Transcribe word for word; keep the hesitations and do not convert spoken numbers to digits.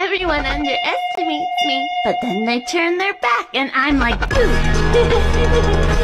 Everyone underestimates me, but then they turn their back and I'm like, boo!